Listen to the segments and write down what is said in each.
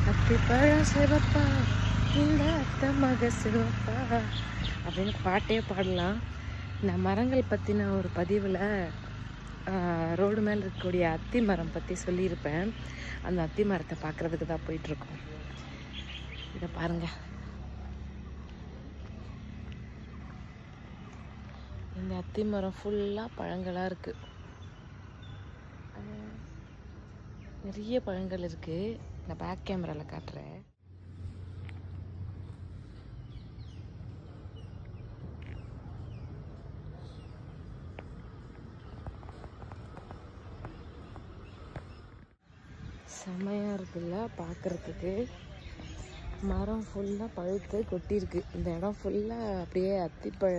அத்திப்பழம் சிவப்பா இந்த அத்தை மக சிவப்பா அப்படின்னு பாட்டே பாடலாம். நான் மரங்கள் பற்றின ஒரு பதிவில் ரோடு மேலே இருக்கக்கூடிய அத்தி மரம் பற்றி சொல்லியிருப்பேன். அந்த அத்தி மரத்தை பார்க்குறதுக்கு தான் போயிட்டுருக்கோம். இதை பாருங்கள், இந்த அத்தி மரம் ஃபுல்லாக பழங்களாக இருக்குது. நிறைய பழங்கள் இருக்குது. நான் பேக் கேமராவில் காட்டுறேன். செம்மையாக இருக்குல்ல பார்க்குறதுக்கு. மரம் ஃபுல்லாக பழுத்து கொட்டியிருக்கு. இந்த இடம் ஃபுல்லாக அப்படியே அத்திப்பழ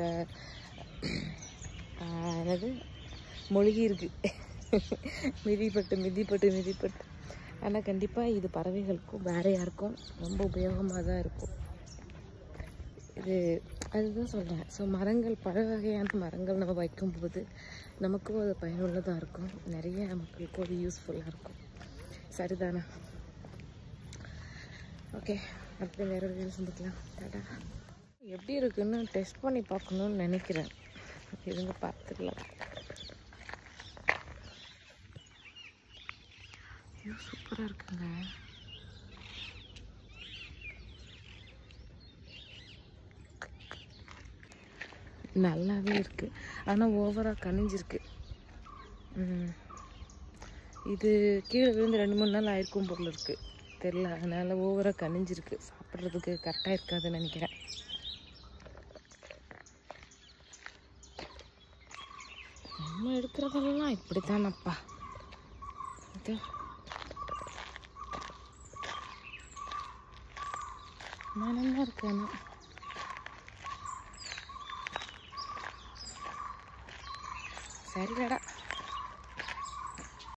என்னது மொழிகி இருக்குது. மிதிப்பட்டு. ஆனால் கண்டிப்பாக இது பறவைகளுக்கும் வேற யாருக்கும் ரொம்ப உபயோகமாக தான் இருக்கும். அதுதான் சொல்கிறேன். ஸோ மரங்கள், பல வகையான மரங்கள் நம்ம வைக்கும்போது நமக்கும் அது பயனுள்ளதாக இருக்கும். நிறைய மக்களுக்கும் அது யூஸ்ஃபுல்லாக இருக்கும். சரிதானே? ஓகே, அடுத்து வேறு வீடியோ சந்திக்கலாம். டாடா. எப்படி இருக்குன்னு டெஸ்ட் பண்ணி பார்க்கணுன்னு நினைக்கிறேன். இருங்க பார்த்துக்கலாம். சூப்பராக இருக்குங்க. நல்லாவே இருக்குது. ஆனால் ஓவராக கனிஞ்சிருக்கு. இது கீழே விழுந்து 2-3 நாள் ஆயிருக்கும் பொருள் இருக்குது, தெரில. அதனால் ஓவராக கனிஞ்சிருக்கு. சாப்பிட்றதுக்கு கரெக்டாக இருக்காதுன்னு நினைக்கிறேன். நம்ம எடுக்கிறதெல்லாம் இப்படி தானப்பா. இது மனமாக இருக்கு. ஆனால் சரிடா.